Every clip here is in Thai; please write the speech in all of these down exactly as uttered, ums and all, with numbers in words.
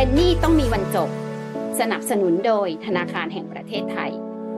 เป็นหนี้ต้องมีวันจบสนับสนุนโดยธนาคารแห่งประเทศไทย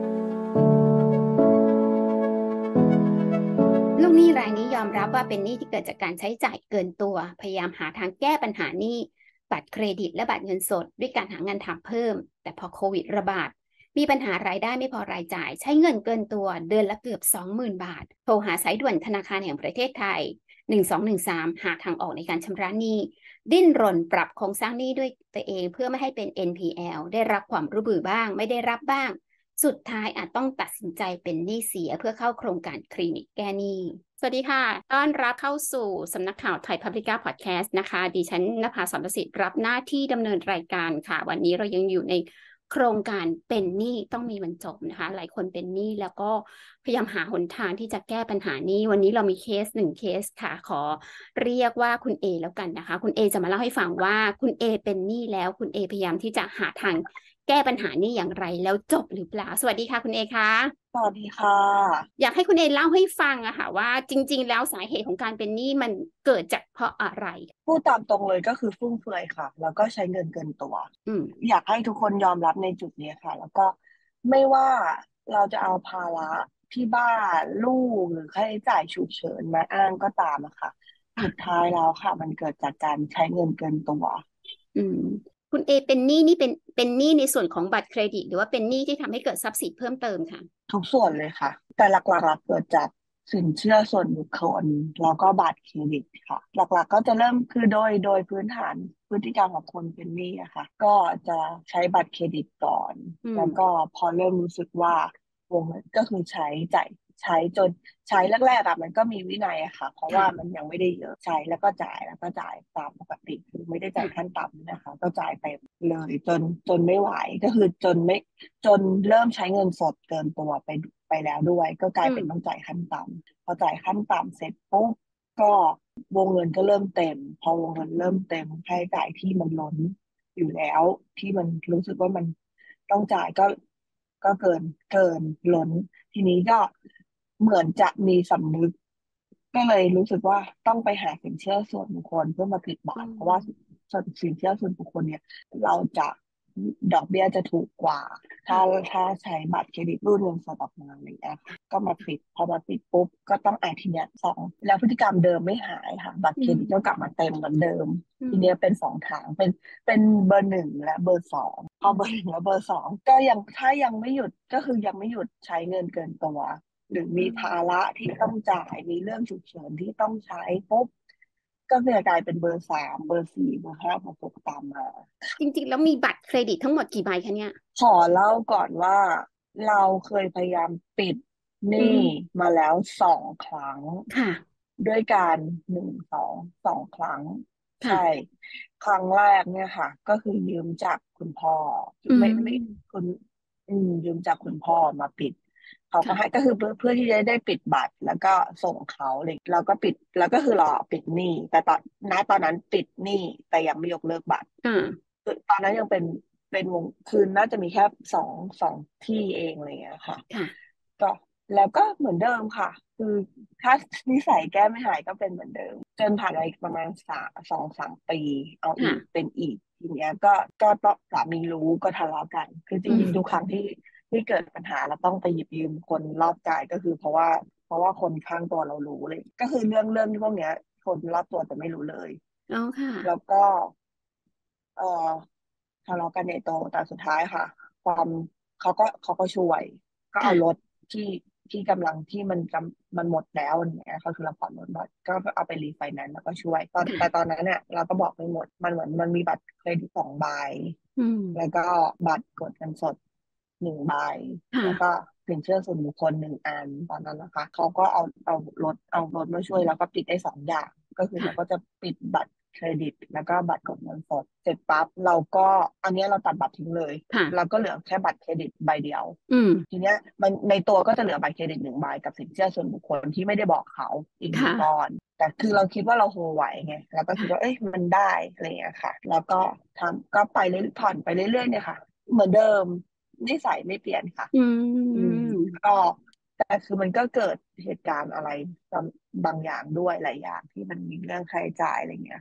ลูกหนี้รายนี้ยอมรับว่าเป็นหนี้ที่เกิดจากการใช้จ่ายเกินตัวพยายามหาทางแก้ปัญหาหนี้บัตรเครดิตและบัตรเงินสดด้วยการหางานทำเพิ่มแต่พอโควิดระบาดมีปัญหารายได้ไม่พอรายจ่ายใช้เงินเกินตัวเดือนละเกือบ สองหมื่น บาทโทรหาสายด่วนธนาคารแห่งประเทศไทยหนึ่งสองหนึ่งสามหาทางออกในการชำระหนี้ดิ้นรนปรับโครงสร้างหนี้ด้วยตัวเองเพื่อไม่ให้เป็น เอ็น พี แอล ได้รับความร่วมมือบ้างไม่ได้รับบ้างสุดท้ายอาจต้องตัดสินใจเป็นหนี้เสียเพื่อเข้าโครงการคลินิกแก้หนี้สวัสดีค่ะต้อนรับเข้าสู่สำนักข่าวไทย Publica Podcast นะคะดิฉันณภาสอนประสิทธิ์รับหน้าที่ดำเนินรายการค่ะวันนี้เรายังอยู่ในโครงการเป็นหนี้ต้องมีวันจบนะคะหลายคนเป็นหนี้แล้วก็พยายามหาหนทางที่จะแก้ปัญหานี้วันนี้เรามีเคสหนึ่งเคสค่ะขอเรียกว่าคุณเอแล้วกันนะคะคุณเอจะมาเล่าให้ฟังว่าคุณเอเป็นหนี้แล้วคุณเอพยายามที่จะหาทางแก้ปัญหานี้อย่างไรแล้วจบหรือเปล่าสวัสดีค่ะคุณเอคะสวัสดีค่ะอยากให้คุณเอเล่าให้ฟังอะค่ะว่าจริงๆแล้วสาเหตุของการเป็นหนี้มันเกิดจากเพราะอะไรพูดตามตรงเลยก็คือฟุ่มเฟือยค่ะแล้วก็ใช้เงินเกินตัวอืมอยากให้ทุกคนยอมรับในจุดนี้ค่ะแล้วก็ไม่ว่าเราจะเอาภาระที่บ้านลูกหรือค่าใช้จ่ายฉุกเฉินมาอ้างก็ตามอะค่ะสุดค่ะท้ายแล้วค่ะมันเกิดจากการใช้เงินเกินตัวอืมคุณเอเป็นหนี้นี่เป็นเป็นหนี้ในส่วนของบัตรเครดิตหรือว่าเป็นหนี้ที่ทำให้เกิดทรัพย์สินเพิ่มเติมค่ะทุกส่วนเลยค่ะแต่หลักๆอะเกิดจากสินเชื่อส่วนบุคคลแล้วก็บัตรเครดิตค่ะหลักๆก็จะเริ่มคือโดยโดยพื้นฐานพฤติกรรมของคนเป็นหนี้อะค่ะก็จะใช้บัตรเครดิตก่อนอืมแล้วก็พอเริ่มรู้สึกว่าวงเงินก็คือใช้จ่ายใช้จนใช้แรกๆอะมันก็มีวินัยอะค่ะเพราะว่ามันค่ะยังไม่ได้เยอะใช้แล้วก็จ่ายแล้วก็จ่ายตามปกติคือไม่ได้จ่ายขั้ค่ะนต่ำนะคะก็จ่ายไปเลยจนจนไม่ไหวก็คือจนไม่ จนเริ่มใช้เงินสดเกินตัวไปไปแล้วด้วยก็กลายเป็นต้องอืมจ่ายขั้นต่ำพอจ่ายขั้นต่ำเสร็จปุ๊บก็วงเงินก็เริ่มเต็มพอวงเงินเริ่มเต็มค่าใช้จ่ายที่มันล้นอยู่แล้วที่มันรู้สึกว่ามันต้องจ่ายก็ก็เกินเกินล้นทีนี้ก็เหมือนจะมีสำนึกก็เลยรู้สึกว่าต้องไปหาสินเชื่อส่วนบุคคลเพื่อมาปิดอืบัตรเพราะว่ามส่วนสินเชื่อส่วนบุคคลเนี่ยเราจะดอกเบี้ยจะถูกกว่า ถ้าค่ะถ้าใช้บัตรเครดิตรูดเงินสดออกมาอะไรอย่างเงี้ยค่ะก็มาปิดพอมาปิดปุ๊บก็ต้องอ่านทีเนี้ยสองแล้วพฤติกรรมเดิมไม่หายค่ะบัตรอืมเครดิตก็กลับมาเต็มเหมือนเดิมอืมทีเนี้ยเป็นสองทางเป็นเป็นเบอร์หนึ่งและเบอร์สองพอเบอร์หนึ่งและเบอร์สองก็ยังถ้ายังไม่หยุดก็คือยังไม่หยุดใช้เงินเกินตัวหรืออืมีภามระที่ต้องจ่ายมีเรื่องฉุกเฉินที่ต้องใช้ปุ๊บก็จะกลายเป็นเบอร์สามเบอร์สี่เบอร์ห้าเบอร์หกตามมาจริงๆแล้วมีบัตรเครดิตทั้งหมดกี่ใบคะเนี่ยขอเล่าก่อนว่าเราเคยพยายามปิดหอืนี้มมาแล้วสองครั้งค่ะด้วยการหนึ่งสองสองครั้งใช่ค่ะครั้งแรกเนี่ยค่ะก็คือยืมจากคุณพ่ออืไม่ไม่มคุณอืมยืมจากคุณพ่อมาปิดเขาก็ให้ค่ะก็คือเพื่อเพื่อที่จะได้ปิดบัตรแล้วก็ส่งเขาเลยแล้วก็ปิดแล้วก็คือรอปิดหนี้แต่ตอนณตอนนั้นปิดหนี้แต่ยังไม่ยกเลิกบัตรอ่าคือตอนนั้นยังเป็นเป็นวงคืนน่าจะมีแค่สองสองที่เองอะไรอย่างเงี้ยค่ะค่ะก็แล้วก็เหมือนเดิมค่ะคือถ้านิสัยแก้ไม่หายก็เป็นเหมือนเดิมจนผ่านไปประมาณสามสองสามปีเอาอีกค่ะเป็นอีกทีเนี้ยก็ก็ต้องสามีรู้ก็ทะเลาะกันคือจอืริงๆทุกครั้งมที่ที่เกิดปัญหาเราต้องไปหยิบยืมคนรอบกายก็คือเพราะว่าเพราะว่าคนข้างตัวเรารู้เลยก็คือเรื่องเรื่องที่พวกเนี้ยคนรอบตัวจะไม่รู้เลยอ๋อค่ะแล้วก็ เอ่อทะเลาะกันใหญ่โตแต่สุดท้ายค่ะความเขาก็เขาก็ช่วยก็เอารถค่ะที่ที่กำลังที่มันกำมันหมดแล้วอย่างเงี้ยเขาคือเราผ่อนรถบัตรก็เอาไปรีไฟแนนซ์แล้วก็ช่วยตอนแต่ตอนค่ะนั้นเนี่ยเราก็บอกไม่หมดมันเหมือนมันมีบัตรเครดิตสองใบอืมแล้วก็บัตรกดเงินสดหนึ่งใบแล้วก็ค่ะสินเชื่อส่วนบุคคลหนึ่งอันตอนนั้นนะคะเขาก็เอาเอารถเอารถมาช่วยแล้วก็ปิดได้สองอย่าง ก็คือเราก็ค่ะจะปิดบัตรเครดิตแล้วก็บัตรกดเงินสดเสร็จปั๊บเราก็อันเนี้ยเราตัดบัตรทิ้งเลยเราค่ะก็เหลือแค่บัตรเครดิตใบเดียวอืมทีเนี้ยมันในตัวก็จะเหลือบัตรเครดิตหนึ่งใบกับสินเชื่อส่วนบุคคลที่ไม่ได้บอกเขาอีกหนึ่งค่ะก้อนแต่คือเราคิดว่าเราโฮไหวไงแล้วก็คิดว่าค่ะเอ้ยมันได้อะไรอย่างเงี้ยค่ะแล้วก็ทำก็ไปเรื่อยผ่อนไปเรื่อยๆเนี่ยค่ะเหมือนเดิมนิสัยไม่เปลี่ยนค่ะอือืมมก็ แต่คือมันก็เกิดเหตุการณ์อะไรบางอย่างด้วยหลายอย่างที่มันมีเรื่องค่าใช้จ่ายอะไรเงี้ยค่ะ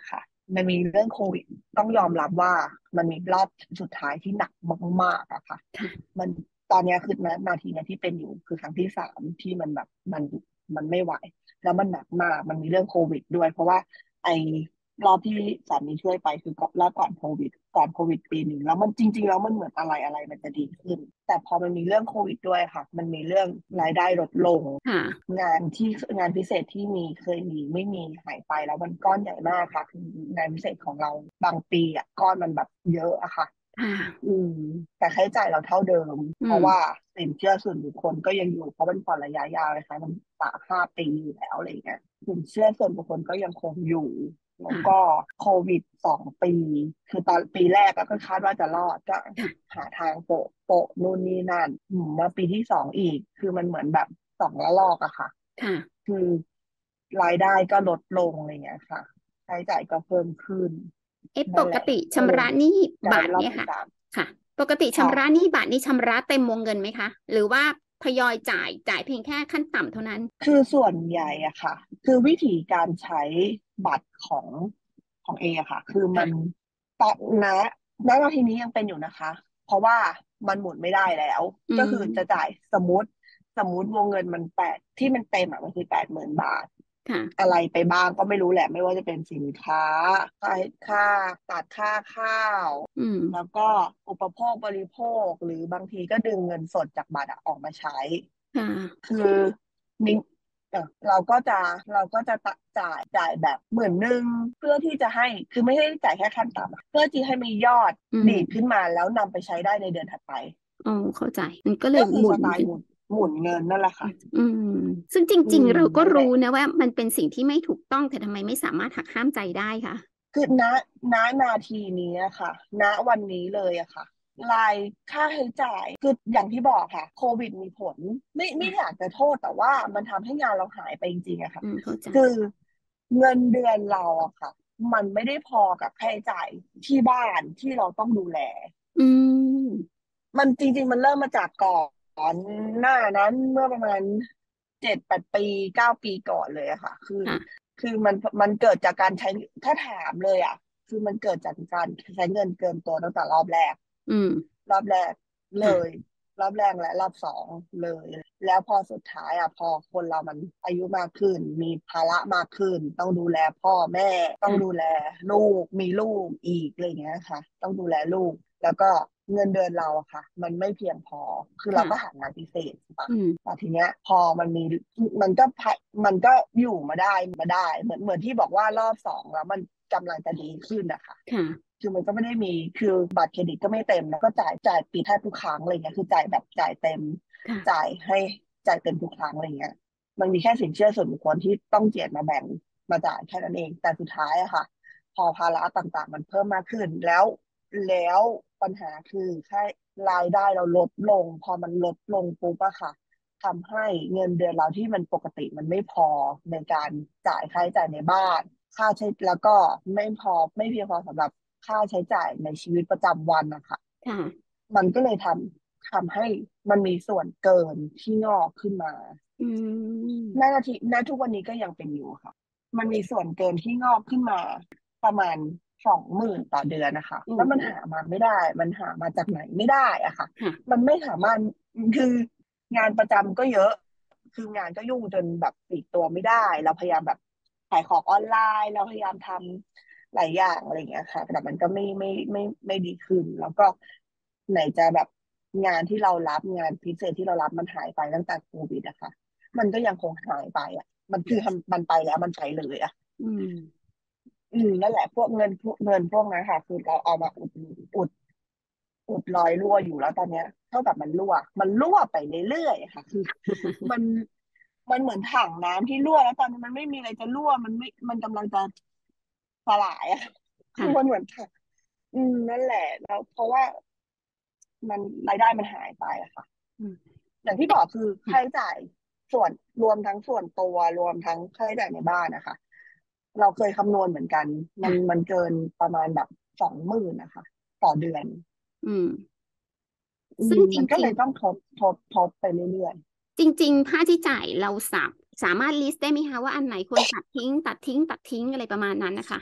มันมีเรื่องโควิดต้องยอมรับว่ามันมีรอบสุดท้ายที่หนักมากๆอะค่ะค่ะมันตอนเนี้ยคือนานาทีเนี้ยที่เป็นอยู่คือครั้งที่สามที่มันแบบมันมันไม่ไหวแล้วมันหนักมากมันมีเรื่องโควิดด้วยเพราะว่าไอ้รอบที่สามีช่วยไปคือก่อนรอบก่อนโควิดก่อนโควิดปีหนึ่งแล้วมันจริงๆแล้วมันเหมือนอะไรอะไรมันจะดีขึ้นแต่พอมันมีเรื่องโควิดด้วยค่ะมันมีเรื่องรายได้ลดลงค่ะงานที่งานพิเศษที่มีเคยมีไม่มีหายไปแล้วมันก้อนใหญ่มากค่ะคืองานพิเศษของเราบางปีอ่ะก้อนมันแบบเยอะอะค่ะค่ะอืมแต่ค่าใช้จ่ายเราเท่าเดิมอืมเพราะว่าสินเชื่อส่วนบุคคลก็ยังอยู่เพราะมันผ่อนระยะยาวเลยค่ะมันสามห้าปีอยู่แล้วอะไรเงี้ยสินเชื่อส่วนบุคคลก็ยังคงอยู่แล้วก็ค่ะโควิดสองปีคือตอนปีแรกก็คาดว่าจะรอดก็ค่ะหาทางโปะโปะนู่นนี่นั่นอืมมาปีที่สองอีกคือมันเหมือนแบบสองระลอกอะค่ะค่ะคือรายได้ก็ลดลงอะไรเงี้ยค่ะใช้จ่ายก็เพิ่มขึ้นเอ๊ะปนั่นแหละกติก็เลยชำระหนี้กลายเป็นรอบบัตรเนี่ยค่ะที่สามค่ะปกติชำระหค่ะนี้บัตรนี่ชำระเต็มวงเงินไหมคะหรือว่าทยอยจ่ายจ่ายเพียงแค่ขั้นต่ำเท่านั้นคือส่วนใหญ่อะค่ะคือวิธีการใช้บัตรของของเออะค่ะคือมันค่ะตอนณณนาทีนี้ยังเป็นอยู่นะคะเพราะว่ามันหมุนไม่ได้แล้วอืก็คือจะมจ่ายสมมติสมมติวงเงินมันแปดที่มันเต็มอะมันคือแปดหมื่นบาทค่ะอะไรไปบ้างก็ไม่รู้แหละไม่ว่าจะเป็นสินค้าค่าค่าตัดค่าข้าวอืมแล้วก็อุปโภคบริโภคหรือบางทีก็ดึงเงินสดจากบัตรอะออกมาใช้ค่ะคือมิงเอ่อเราก็จะเราก็จะตะจ่ายจ่ายแบบหมื่นหนึ่งเพื่อที่จะให้คือไม่ได้จ่ายแค่ขั้นต่ำอะเพื่อที่ให้มียอดอืดีดขึ้นมมาแล้วนำไปใช้ได้ในเดือนถัดไปอ๋อเข้าใจมันก็เลยก็คือสหมุนขึ้นไตล์หมุนหมุนเงินนั่นแหละค่ะอืมซึ่งจอืมริงๆเราก็นั่นแหละรู้นะว่ามันเป็นสิ่งที่ไม่ถูกต้องแต่ทำไมไม่สามารถหักห้ามใจได้คะคือณณนาทีนี้อะค่ะณวันนี้เลยอะค่ะรายค่าใช้จ่ายคืออย่างที่บอกค่ะโควิดมีผลไม่ไม่อยากจะโทษแต่ว่ามันทำให้งานเราหายไปจริงๆอะค่ะอืมเข้าใจคือเงินเดือนเราอะค่ะมันไม่ได้พอกับค่าใช้จ่ายที่บ้านที่เราต้องดูแลอืมมันจริงๆมันเริ่มมาจากก่อนหน้านั้นเมื่อประมาณเจ็ดแปดปีเก้าปีก่อนเลยอะค่ะคือค่ะคือมันมันเกิดจากการใช้ถ้าถามเลยอะ คือมันเกิดจากการใช้เงินเกินตัวตั้งแต่รอบแรกอืมรอบแรกเลยค่ะรอบแรกและรอบสองเลยแล้วพอสุดท้ายอ่ะพอคนเรามันอายุมากขึ้นมีภาระมากขึ้นต้องดูแลพ่อแม่ต้องดูค่ะแลลูกมีลูกอีกอะไรอย่างเงี้ยค่ะต้องดูแลลูกแล้วก็เงินเดือนเราอะค่ะมันไม่เพียงพอคือเราก็ค่ะหางานพิเศษใช่ปะอืมแต่ทีเนี้ยพอมันมีมันก็พะมันก็อยู่มาได้มาได้เหมือนเหมือนที่บอกว่ารอบสองแล้วมันกำลังจะดีขึ้นนะคะค่ะคือมันก็ไม่ได้มีคือบัตรเครดิตก็ไม่เต็มแล้วก็จ่ายจ่ายปีแทบทุกครั้งอะไรเงี้ยคือจ่ายแบบจ่ายเต็มจ่าค่ะยให้จ่ายเต็มทุกครั้งอะไรเงี้ยมันมีแค่สินเชื่อส่วนบุคคลที่ต้องเจียดมาแบ่งมาจ่ายแค่นั้นเองแต่สุดท้ายอะค่ะพอภาระต่างๆมันเพิ่มมากขึ้นแล้วแล้วปัญหาคือแค่รายได้เราลดลงพอมันลดลงปุ๊บอะค่ะทำให้เงินเดือนเราที่มันปกติมันไม่พอในการจ่ายค่าใช้จ่ายในบ้าน ค่าใช้แล้วก็ไม่พอไม่เพียงพอสำหรับค่าใช้จ่ายในชีวิตประจำวันนะคะค่ะมันก็เลยทำทำให้มันมีส่วนเกินที่งอกขึ้นมาอืณมนาทีณทุกวันนี้ก็ยังเป็นอยู่ค่ะมันมีส่วนเกินที่งอกขึ้นมาประมาณสองหมื่นต่อเดือนนะคะโอ้โหแล้วมันหามาไม่ได้มันหามาจากไหนไม่ได้อะค่ะค่ะมันไม่สามารถคืองานประจำก็เยอะคืองานก็ยุ่งจนแบบปลีกตัวไม่ได้เราพยายามแบบ ขายของออนไลน์เราพยายามทำหลายอย่างอะไรอย่างเงี้ยค่ะแต่มันก็ไม่ไม่ไม่ไม่ดีขึ้นแล้วก็ไหนจะแบบงานที่เรารับงานพิเศษที่เรารับมันหายไปตั้งแต่โควิดอะค่ะมันก็ยังคงหายไปอะมันคือทำมันไปแล้วมันไปเลยอะอืมอืมนั่นแหละพวกเงินพวกเงินพวกนั้นค่ะคือเราเอามาอุดอุดอุดรอยรั่วอยู่แล้วตอนเนี้ยเท่ากับมันรั่วมันรั่วไปเรื่อยๆอะค่ะคือมันมันเหมือนถังน้ำที่รั่วแล้วตอนนี้มันไม่มีอะไรจะรั่วมันไม่มันกำลังจะ สลายอะคือมันเหค่ะมือนค่ะอืมนั่นแหละแล้วเพราะว่ามันรายได้มันหายไปอะค่ะอืมอย่างที่บอกคือค่าใช้ค่ะจ่ายส่วนรวมทั้งส่วนตัวรวมทั้งค่าใช้จ่ายในบ้านนะคะเราเคยคำนวณเหมือนกันมันค่ะมันเกินประมาณแบบสองหมื่นนะคะต่อเดือนอืมอืซึ่งจมมันก็ริงเลยต้องทบทบทบไปเรื่อยๆจริงๆค่าใช้จ่ายเราสับสามารถลิสต์ได้ไหมคะว่าอันไหนควรตัดทิ้งตัดทิ้งตัดทิ้งอะไรประมาณนั้นนะคะ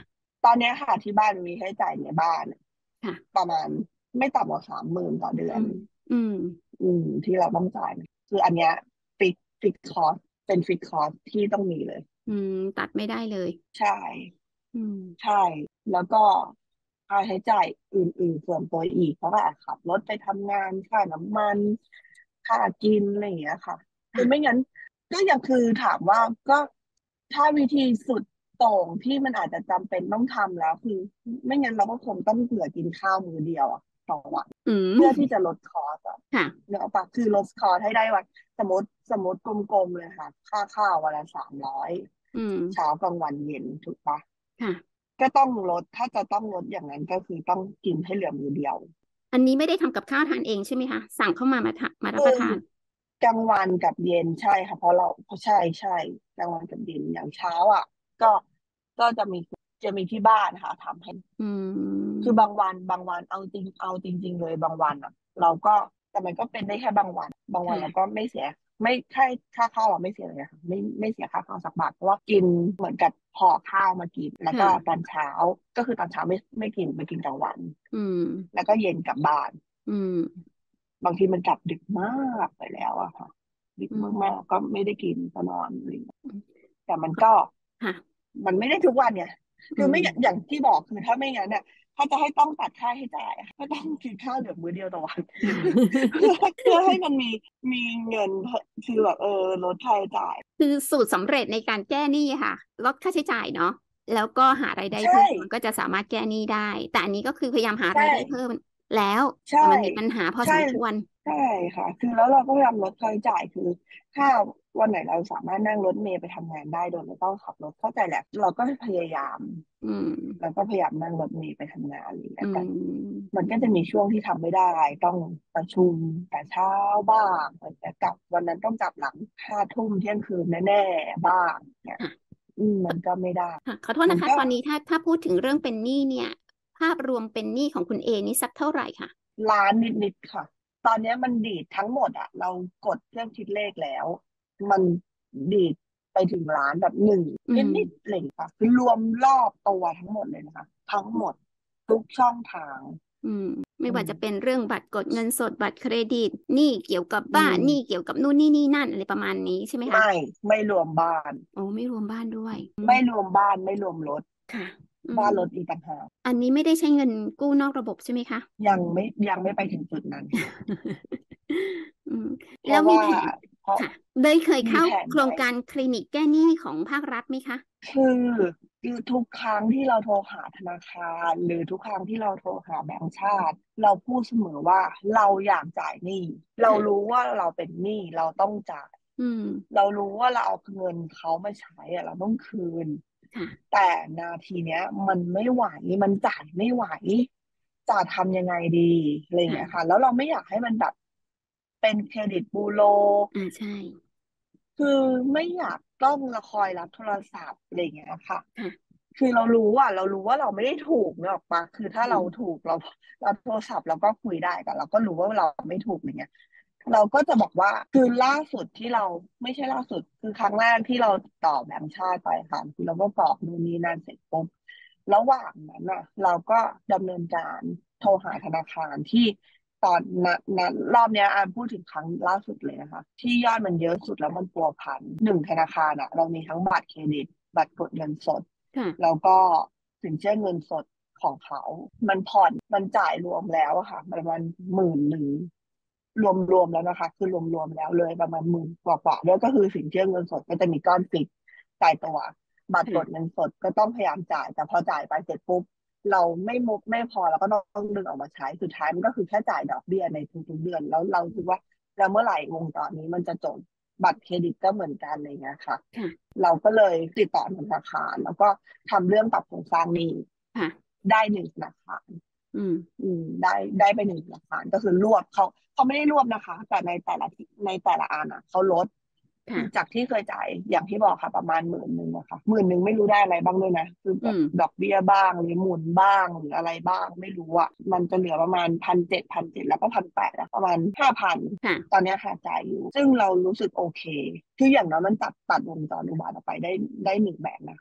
ตอนเนี้ยค่ะที่บ้านมีค่าใช้จ่ายในบ้านค่ะประมาณไม่ต่ำกว่าสามหมื่นต่อเดือนอืม อืมอืมที่เราต้องจ่ายคืออันเนี้ยฟิกฟิกคอสเป็นฟิกคอสที่ต้องมีเลยอืม ตัดไม่ได้เลยใช่อืมใช่แล้วก็ค่าใช้จ่ายอื่นๆส่วนตัวอีกเพราะว่าขับรถไปทำงานค่าน้ำมันค่ากินอะไรอย่างเงี้ยค่ะคือไม่ค่ะงั้นก็ยังคือถามว่าก็ถ้าวิธีสุดโต่งที่มันอาจจะจำเป็นต้องทำแล้วคือไม่งั้นเราก็คงต้องเหลือกินข้าวมื้อเดียวอะต่อวันอืมเพื่อที่จะลดคอสอะค่ะเนกอะปะคือลดคอสให้ได้วันสมมติสมมติกลมๆเลยค่ะค่าข้าววันละสามร้อยอืมเช้ากลางวันเย็นถูกปะค่ะก็ต้องลดถ้าจะต้องลดอย่างนั้นก็คือต้องกินให้เหลือมื้อเดียวอันนี้ไม่ได้ทำกับข้าวทานเองใช่ไหมคะ สั่งเข้ามามาทะมารับคือประทานกลางวันกับเย็นใช่ค่ะเพราะเราเพราะใช่ใช่กลางวันกับเย็นอย่างเช้าอ่ะก็ก็จะมีจะมีที่บ้านค่ะทำให้อืคือบางมวันบางวันเอาจริงเอาจริงๆเลยบางวันอ่ะเราก็แต่มันก็เป็นได้แค่บางวันบางวันเราก็ค่ะไม่เสียไม่ค่าค่าข้าวเราไม่เสียเลยค่ะไม่ไม่เสียค่าข้าวสักบาทเพราะว่ากินเหมือนกับห่อข้าวมากินแล้วก็ตค่ะอนเช้าก็คือตอนเช้าไม่ไม่กินไปกินกลางวันอืมแล้วก็เย็นกลับบ้านอืมบางทีมันกลับดึกมากไปแล้วอะค่ะดึกอืมากๆมก็ไม่ได้กินก็นอนอะไรอย่างเงี้ยอืมแต่มันก็ค่ะมันไม่ได้ทุกวันเนี่ยอืคือไม่อย่างอมย่างที่บอกคือถ้าไม่งั้นเนี่ยถ้าจะให้ต้องตัดค่าให้จ่ายอะก็ต้องกินข้าวเหลือมื้อเดียวต่อวันเพื่อเพื่อให้มันมีมีเงินคือแบบเออลดค่าใช้จ่ายคือสูตรสำเร็จในการแก้หนี้ค่ะลดค่าใช้จ่ายเนาะแล้วก็หารายได้ใช่เพิ่มมันก็จะสามารถแก้หนี้ได้แต่อันนี้ก็คือพยายามหาใช่รายได้เพิ่มแล้วใช่แต่มันมีปัญหาพอใช่สมควรใช่ค่ะคือแล้วเราก็พยายามลดค่าใช้จ่ายคือถ้าวันไหนเราสามารถนั่งรถเมล์ไปทำงานได้โดยไม่ต้องขับรถเข้าใจแหละเราก็พยายามอืมแล้วก็พยายามนั่งรถเมล์ไปทำงานอะไรอย่างอืเงี้ยแต่มมันก็จะมีช่วงที่ทำไม่ได้ต้องประชุมแต่เช้าบ้างแต่กลับวันนั้นต้องกลับหลังห้าทุ่มเที่ยงคืนแน่ๆบ้างเนี่ยค่ะอืมมันก็ไม่ได้ค่ะขอโทษนะคะมันก็ตอนนี้ถ้าถ้าพูดถึงเรื่องเป็นหนี้เนี่ยภาพรวมเป็นหนี้ของคุณเอนี่สักเท่าไหร่ค่ะล้านนิดๆค่ะตอนนี้มันดีดทั้งหมดอะเรากดเครื่องคิดเลขแล้วมันดีดไปถึงล้านแบบหนึ่งอืมนิดๆเลยค่ะคือรวมรอบตัวทั้งหมดเลยนะคะทั้งหมดทุกช่องทางอืมไม่อืมว่าจะเป็นเรื่องบัตรกดเงินสดบัตรเครดิตหนี้เกี่ยวกับอืบ้านหนี้มเกี่ยวกับนู่นนี่นี่นั่นอะไรประมาณนี้ใช่ไหมคะไม่ไม่รวมบ้านโอ้ไม่รวมบ้านด้วยอืมไม่รวมบ้านไม่รวมรถค่ะอืมบ้านรถอีกต่างหากอันนี้ไม่ได้ใช้เงินกู้นอกระบบใช่ไหมคะยังไม่ยังไม่ไปถึงจุดนั้นค่ะอืมเพราะว่าแล้วมีแผนเพราะค่ะได้เคยมีเข้าแผนไว้โครงการคลินิกแก้หนี้ของภาครัฐไหมคะคือคือทุกครั้งที่เราโทรหาธนาคารหรือทุกครั้งที่เราโทรหาแบงก์ชาติเราพูดเสมอว่าเราอยากจ่ายหนี้เราค่ะรู้ว่าเราเป็นหนี้เราต้องจ่ายอืมเรารู้ว่าเราเอาเงินเขามาใช้อะเราต้องคืนค่ะแต่นาทีเนี้ยมันไม่ไหวมันจ่ายไม่ไหว จะทำยังไงดีอะไรอย่างเงี้ยค่ะค่ะแล้วเราไม่อยากให้มันแบบเป็นเครดิตบูโรอ่าใช่คือไม่อยากต้องละคอยรับโทรศัพท์อะไรอย่างเงี้ยค่ะค่ะคือเรารู้อ่ะเรารู้ว่าเราไม่ได้ถูกเนกอะปะคือถ้าเราอืมถูกเราเราโทรศัพท์เราก็คุยได้แต่เราก็รู้ว่าเราไม่ถูกอย่างเงี้ยเราก็จะบอกว่าคือล่าสุดที่เราไม่ใช่ล่าสุดคือครั้งแรกที่เราต่อแบงก์ชาติไปค่ะคือเราก็กรอกนู่นนี่นั่นเสร็จปุ๊บ ระหว่างนั้นน่ะเราก็ดำเนินการโทรหาธนาคารที่ตอนนั้นนั้นรอบเนี้ยอ่านพูดถึงครั้งล่าสุดเลยนะคะที่ยอดมันเยอะสุดแล้วมันปัวพันหนึ่งธนาคารอ่ะเรามีทั้งบัตรเครดิตบัตรกดเงินสดแล้ค่ะวก็สินเชื่อเงินสดของเขา มันผ่อนมันจ่ายรวมแล้วอะค่ะประมาณหมื่นหนึ่งรวมรวมแล้วนะคะคือรวมรวมแล้วเลยประมาณหมื่นกว่ากว่าแล้วก็คือสินเชื่อเงินสดก็จะมีก้อนฟิกจ่ายตัว บัตรกดค่ะเงินสดก็ต้องพยายามจ่ายแต่พอจ่ายไปเสร็จปุ๊บเราไม่มุกไม่พอเราก็ต้องดึงออกมาใช้สุดท้ายมันก็คือแค่จ่ายดอกเบี้ยในทุกๆเดือนแล้วเราคิดว่าแล้วเมื่อไหร่วงจรนี้มันจะจบบัตรเครดิตก็เหมือนกันอะไรเงี้ยค่ะค่ะเราก็เลยติดต่อธนาคารแล้วก็ทำเรื่องปรับโครงสร้างหนี้ค่ะได้หนึ่งธนาคารอืมอืมได้ได้ไปหนึ่งหลักฐานก็คือรวบเขาเขาไม่ได้รวบนะคะแต่ในแต่ละที่ในแต่ละอันอ่ะเขาลดค่ะจากที่เคยจ่ายอย่างที่บอกค่ะประมาณหมื่นหนึ่งอะค่ะหมื่นหนึ่งไม่รู้ได้อะไรบ้างด้วยนะคือแบบอืมดอกเบี้ยบ้างหรือหมุนบ้างหรืออะไรบ้างไม่รู้อะมันจะเหลือประมาณพันเจ็ดพันเจ็ดแล้วก็พันแปดอะประมาณห้าพันค่ะตอนเนี้ยค่ะจ่ายอยู่ซึ่งเรารู้สึกโอเคคืออย่างน้อยมันตัดตัดวงจรอุบาทออกไปได้ได้หนึ่งแบบนะคะ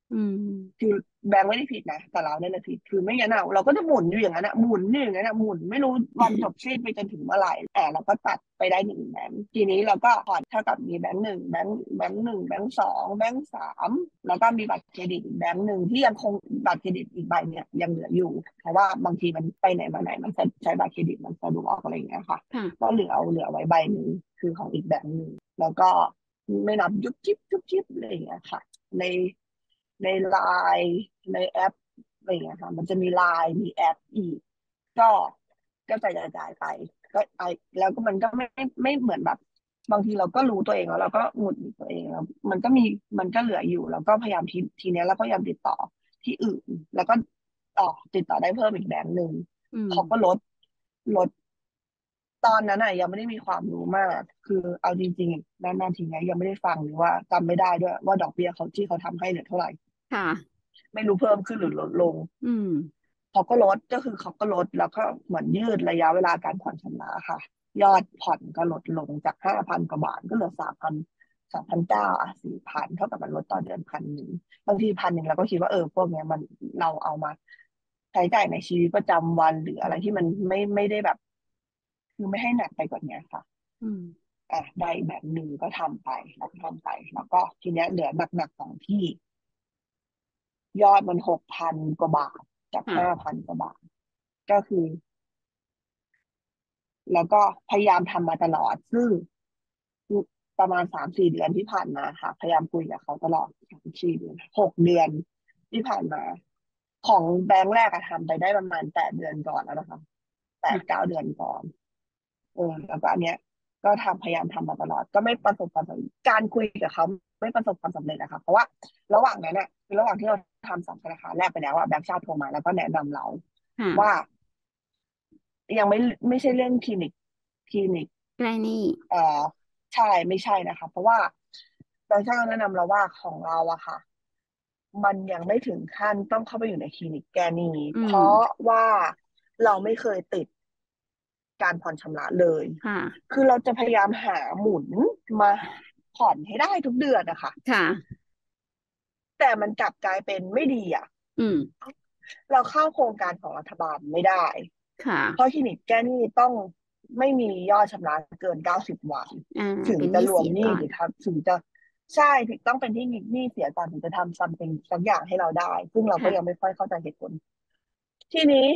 อืมคือแบงค์ไม่ได้ผิดนะแต่เราเนี่ยแหละผิดคือไม่งั้นอะเราก็จะหมุนอยู่อย่างนั้นอะหมุนอยู่อย่างนั้นอะหมุนไม่รู้วันจบชีพไปจนถึงเมื่อไหร่แต่เราก็ตัดไปได้หนึ่งแบงค์ทีนี้เราก็ผ่อนเท่ากับมีแบงค์หนึ่งแบงค์แบงค์หนึ่งแบงค์สองแบงค์สามแล้วก็มีบัตรเครดิตอีกแบงค์หนึ่งที่ยังคงบัตรเครดิตอีกใบเนี่ยยังเหลืออยู่เพราะว่าบางทีมันไปไหนมาไหนมันใช้บัตรเครดิตมันสะดวกอะไรอย่างเงี้ยค่ะค่ะก็เหลือเอาเหลือไว้ใบหนึ่งคือของอีกแบงค์หนึ่งแล้วก็ไม่นับยุบจิบยุบจิบอะไรอย่างเงี้ยค่ะใน ในไลน์ในแอปอะไรอย่างเงี้ยค่ะมันจะมีไลน์มีแอปอีกก็ก็จะกระจายไปก็ไอแล้วก็มันก็ไม่ไม่ไม่เหมือนแบบบางทีเราก็รู้ตัวเองแล้วเราก็หงุดหงิดตัวเองแล้วมันก็มีมันก็เหลืออยู่แล้วก็พยายามทีทีเนี้ยเราก็พยายามติดต่อที่อื่นแล้วก็อ๋อติดต่อได้เพิ่มอีกแบงค์หนึ่งอืมเขาก็ลดลดตอนนั้นอ่ะยังไม่ได้มีความรู้มากคือเอาจริงๆนานๆทีเนี้ยยังไม่ได้ฟังหรือว่าจำไม่ได้ด้วยว่าดอกเบี้ยเขาที่เขาทำให้เหลือเท่าไหร่ค่ะไม่รู้เพิ่มขึ้นหรือลดลงอืมเขาก็ลดก็คือเขาก็ลดแล้วก็เหมือนยืดระยะเวลาการผ่อนชำระค่ะยอดผ่อนก็ลดลงจากห้าพันกว่าบาทก็เหลือสามพันสามพันเก้าอ่ะสี่พันเท่ากับมันลดต่อเดือนพันหนึ่งบางทีพันหนึ่งเราก็คิดว่าเออพวกเนี้ยมันเราเอามาใช้จ่ายในชีวิตประจำวันหรืออะไรที่มันไม่ไม่ได้แบบคือไม่ให้หนักไปกว่านี้ค่ะอืมอ่ะได้แบบหนึ่งก็ทำไปแล้วก็ทำไปแล้วก็ทีเนี้ยเหลือหนักๆสองที่ ยอดมันหกพันกว่าบาทจากห้าค่ะพันกว่าบาทก็คือแล้วก็พยายามทำมาตลอดซึ่งประมาณสามสี่เดือนที่ผ่านมาค่ะพยายามคุยกับเขาตลอดสามสี่เดือนหกเดือนที่ผ่านมาของแบงก์แรกอะทำไปได้ประมาณแปดเดือนก่อนแล้วนะคะแปดเก้าเดือนก่อนเออแล้วก็อันเนี้ยก็ทำพยายามทำมาตลอดก็ไม่ประสบความสำเร็จการคุยกับเขาไม่ประสบความสำเร็จนะคะเพราะว่าระหว่างนั้นเนี่ยคือระหว่างที่เราทำสองธนาคารแรกไปแล้วอะแบงก์ชาติโทรมาแล้วก็แนะนำเราว่าค่ะยังไม่ไม่ใช่เรื่องคลินิกคลินิกใกล้นี่เอ่อใช่ไม่ใช่นะคะเพราะว่าบางช่างแนะนำเราว่าของเราอะค่ะมันยังไม่ถึงขั้นต้องเข้าไปอยู่ในคลินิกแก้หนี้อืมเพราะว่าเราไม่เคยติดการผ่อนชำระเลยค่ะคือเราจะพยายามหาหมุนมาผ่อนให้ได้ทุกเดือนนะคะค่ะแต่มันกลับกลายเป็นไม่ดีอะอืมเราเข้าโครงการของรัฐบาลไม่ได้ค่ะเพราะคลินิกแก้หนี้ต้องไม่มียอดชำระเกินเก้าสิบวันอ่าถึงเป็นหนี้จะรวมเสียก่อนหนี้หรือทำถึงจะใช่ถึงต้องเป็นที่หนี้เสียก่อนถึงจะทำซัมติงสักอย่างให้เราได้ซึ่งเราก็ยังค่ะไม่ค่อยเข้าใจเหตุผลทีนี้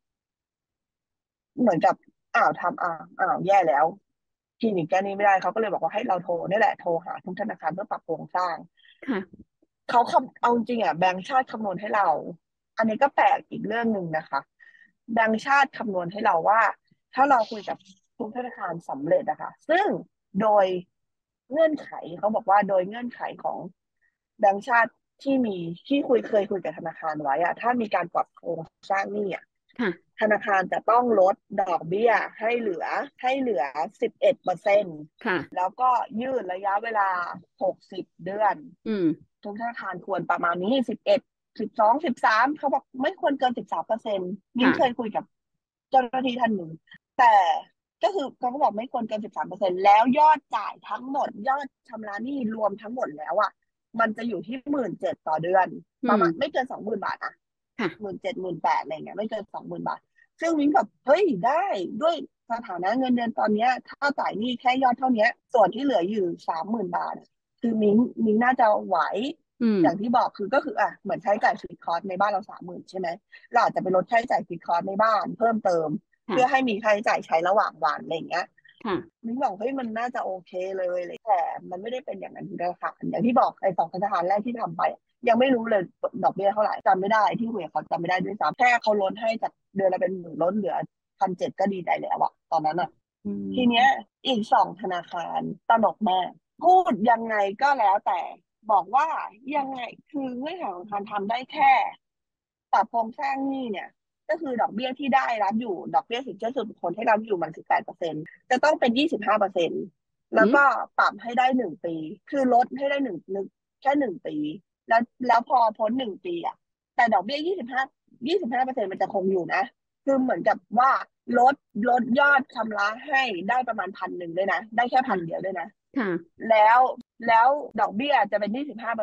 เหมือนกับอ้าวทำอ้าวอ้าวแย่แล้วคลินิกแก้หนี้ไม่ได้เขาก็เลยบอกว่าให้เราโทรนี่แหละโทรหาทุกธนาคารเพื่อปรับโครงสร้างค่ะเขาคำเอาจริงอ่ะแบงก์ชาติคำนวณให้เราอันนี้ก็แปลกอีกเรื่องหนึ่งนะคะแบงก์ชาติคำนวณให้เราว่าถ้าเราคุยกับทุกธนาคารสำเร็จนะคะซึ่งโดยเงื่อนไขเขาบอกว่าโดยเงื่อนไขของแบงก์ชาติที่มีที่คุยเคยคุยกับธนาคารไว้อะถ้ามีการปรับโครงสร้างหนี้อะค่ะธนาคารจะต้องลดดอกเบี้ยให้เหลือให้เหลือสิบเอ็ดเปอร์เซ็นต์ค่ะแล้วก็ยืดระยะเวลาหกสิบเดือนอืมทุกธนาคารควรประมาณนี้สิบเอ็ดสิบสองสิบสามเขาบอกไม่ควรเกินสิบสามเปอร์เซ็นต์มิ้นเคยค่ะคุยกับเจ้าหน้าที่ท่านหนึ่งแต่ก็คือเขาก็บอกไม่ควรเกินสิบสามเปอร์เซ็นต์แล้วยอดจ่ายทั้งหมดยอดชำระหนี้รวมทั้งหมดแล้วอ่ะมันจะอยู่ที่หมื่นเจ็ดต่อเดือนอืมประมาณไม่เกินสองหมื่นบาทอะค่ะหมื่นเจ็ดหมื่นแปดอะไรเงี้ยไม่เกินสองหมื่นบาทซึ่งมิ้นแบบเฮ้ยได้ด้วยสถานะเงินเดือนตอนเนี้ยถ้าจ่ายหนี้แค่ยอดเท่านี้ส่วนที่เหลืออยู่สามหมื่นบาท คือมิ้งมิ้งน่าจะไหวอืมอย่างที่บอกคือก็คืออ่ะเหมือนใช้จ่ายฟิกคอร์สในบ้านเราสามหมื่นใช่ไหมเราอาจจะไปลดค่าใช้จ่ายฟิกคอร์สในบ้านเพิ่มเติมเพื่อให้ค่ะมีค่าใช้จ่ายใช้ระหว่างวันอะไรอย่างเงี้ยค่ะมิ้งบอกเฮ้ยมันน่าจะโอเคเลยเลยแต่มันไม่ได้เป็นอย่างนั้นทุกธนาคารอย่างที่บอกไอ้สองธนาคารแรกที่ทำไปยังไม่รู้เลยดอกเบี้ยเท่าไหร่จำไม่ได้ที่คุยกับเขาจำไม่ได้ด้วยซ้ำแค่เขาลดให้จากเดือนละเป็นหมื่นลดเหลือพันเจ็ดก็ดีใจแล้วอะตอนนั้นอะอืทีเนี้ยมอีกสองธนาคารตลกมาก พูดยังไงก็แล้วแต่บอกว่ายังไงคือเงื่อนไขของการทำได้แค่ปรับโครงสร้างหนี้เนี่ยก็คือดอกเบี้ยที่ได้รับอยู่ดอกเบี้ยสินเชื่อส่วนบุคคลให้รับอยู่มันสิบแปดเปอร์เซ็นต์จะต้องเป็นยี่สิบห้าเปอร์เซ็นต์แล้วก็อืมปรับให้ได้หนึ่งปีคือลดให้ได้หนึ่งหนึ่งแค่หนึ่งปีแล้วแล้วพอพ้นหนึ่งปีอ่ะแต่ดอกเบี้ยยี่สิบห้ายี่สิบห้าเปอร์เซ็นต์มันจะคงอยู่นะคือเหมือนกับว่าลดลดยอดชำระให้ได้ประมาณพันหนึ่งด้วยนะได้แค่พันเดียวค่ะด้วยนะค่ะแล้วแล้วดอกเบี้ยจะเป็นยี่สิบห้าเปอร์เซ็นต์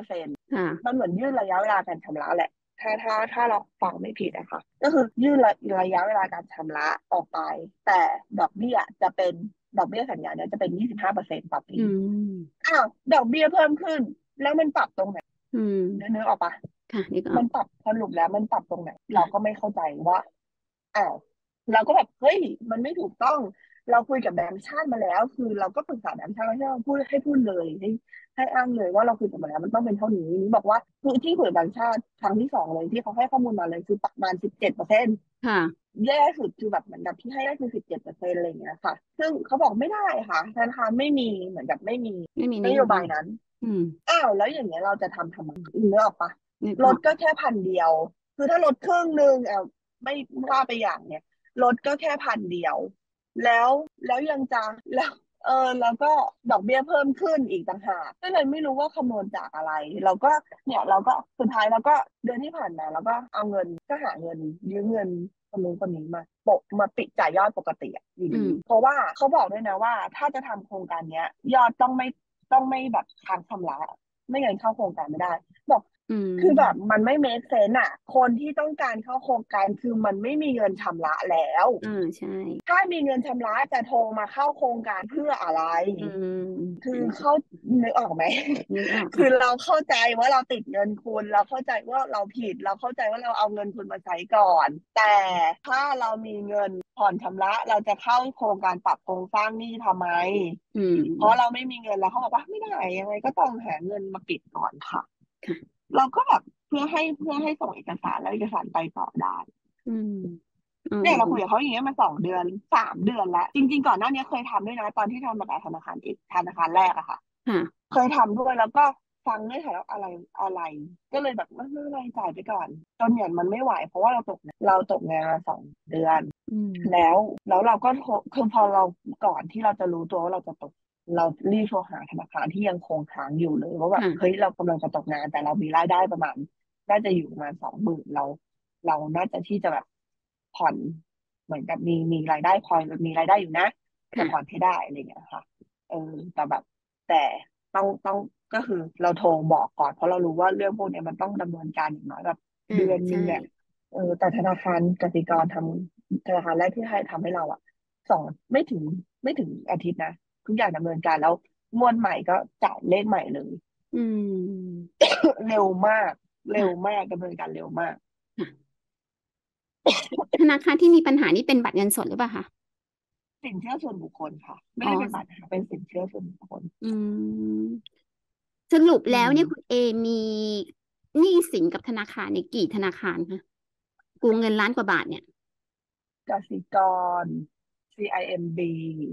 ค่ะมันเหมือนยืดระยะเวลาการชำระแหละถ้าถ้าถ้าเราฟังไม่ผิดอะค่ะก็คือยืดระระยะเวลาการชำระออกไปแต่ดอกเบี้ยจะเป็นดอกเบี้ยสัญญาเนี่ยจะเป็นยี่สิบห้าเปอร์เซ็นต์ต่อปีอืมอ้าวดอกเบี้ยเพิ่มขึ้นแล้วมันปรับตรงไหนอืมเนื้อเนื้อออกปะค่ะนึกออกมันปรับสรุปแล้วมันปรับตรงไหนเราก็ค่ะไม่เข้าใจว่าอ้าวเราก็แบบเฮ้ยมันไม่ถูกต้องเราคุยกับแบงก์ชาติมาแล้วคือเราก็ปรึกษาแบงก์ชาติให้เราพูดให้พูดเลยให้ให้อ้างเลยว่าเราคุยกันมาแล้วมันต้องเป็นเท่านี้นี่บอกว่าคือที่คุยกับแบงก์ชาติครั้งที่สองเลยที่เขาให้ข้อมูลมาเลยคือประมาณสิบเจ็ดเปอร์เซ็นต์ค่ะแย่สุดคือแบบเหมือนกับที่ให้ได้คือสิบเจ็ดเปอร์เซ็นต์อะไรอย่างเงี้ยค่ะซึ่งเขาบอกไม่ได้ค่ะธนาคารไม่มีเหมือนกับไม่มีไม่มีนนโยบายโยบายนั้นอืมอ้าวแล้วอย่างเงี้ยเราจะทำทำไมนึกออกปะนึกออกลดก็แค่พันเดียวคือถ้าลดครึ่งหนึ่งอ่ะไม่ว่าไปอย่างเนี้ยลดก็แค่พันเดียวแล้วแล้วยังจะแล้วเออแล้วก็ดอกเบี้ยเพิ่มขึ้นอีกต่างหากก็เลยไม่รู้ว่าคำนวณจากอะไรเราก็เนี่ยเราก็สุดท้ายเราก็เดือนที่ผ่านมาเราก็เอาเงินก็หาเงินยืมเงินคนนู้นคนนี้มาโปะมาปิดจ่ายยอดปกติอะอยู่ดีอืมเพราะว่าเขาบอกด้วยนะว่าถ้าจะทำโครงการเนี้ยยอดต้องไม่ต้องไม่แบบค้างชำระไม่งั้นเข้าโครงการไม่ได้บอกอืคือแบบมมันไม่เมคเซนอ่ะคนที่ต้องการเข้าโครงการคือมันไม่มีเงินชำระแล้วอ่าใช่ถ้ามีเงินชำระจะโทรมาเข้าโครงการเพื่ออะไรอืมคืออันนี้ก็เขานึกออกไหมนึกออกคือค่ะเราเข้าใจว่าเราติดเงินคุณเราเข้าใจว่าเราผิดเราเข้าใจว่าเราเอาเงินคุณมาใช้ก่อนแต่ถ้าเรามีเงินผ่อนชำระเราจะเข้าโครงการปรับโครงสร้างหนี้ทำไมอืเพราะเรามไม่มีเงินแล้วเขาบอกว่าไม่ได้ยังไงก็ต้องหาเงินมาปิดก่อนค่ะค่ะเราก็แบบเพื่อให้เพื่อให้ส่งเอกสารแล้วเอกสารไปต่อได้อืมอ๋อเนี่ยเราคุยกับเขาอย่างเงี้ยมาสองเดือนสามเดือนแล้วจริงๆก่อนหน้านี้เคยทำด้วยนะตอนที่ทำมากับธนาคารอีกธนาคารแรกอะค่ะค่ะเคยทำด้วยแล้วก็ฟังไม่ถ่ายแล้วอะไรอะไรก็เลยแบบไม่ไม่เป็นไรจ่ายไปก่อนจนเนี่ยมันไม่ไหวเพราะว่าเราตกเราตกงานมาสองเดือนอืมแล้วแล้วเราก็โทรคือพอเราก่อนที่เราจะรู้ตัวว่าเราจะตกเรารีบโทรหาธนาคารที่ยังคงค้างอยู่เลยว่าแบบเฮ้ค่ะยเรากำลังจะตกงานแต่เรามีรายได้ประมาณ น่าจะอยู่ประมาณสองหมื่นเราเราน่าจะที่จะแบบผ่อนเหมือนกับมีมีรายได้พอมีรายได้อยู่นะจะผ่อนค่ะให้ได้อะไรอย่างเงี้ยค่ะเออแต่แบบแต่ต้องต้องก็คือเราโทรบอกก่อนเพราะเรารู้ว่าเรื่องพวกเนี้ยมันต้องดำเนินการอย่างน้อยแบบอ่าเดือนนึใช่งเนี่ยเออแต่ธนาคารกสิกรทำธนาคารแรกที่ให้ทำให้เราอะสองไม่ถึงไม่ถึงอาทิตย์นะทุกอย่างดำเนินการแล้วงวดใหม่ก็จ่ายเลขใหม่เลยอืมเร็วมากเร็วค่ะมากดำเนินการเร็วมากค่ะธนาคารที่มีปัญหานี่เป็นบัตรเงินสดหรือเปล่าคะสินเชื่อส่วนบุคคลค่ะไม่อ๋อได้เป็นบัตรนะคะเป็นสินเชื่อส่วนบุคคลอืมสรุปอืแล้วเนี่ยคุณมเอมีหนี้สินกับธนาคารเนี่ยกี่ธนาคารคะกู้เงินล้านกว่าบาทเนี่ยกสิกร ซี ไอ เอ็ม บี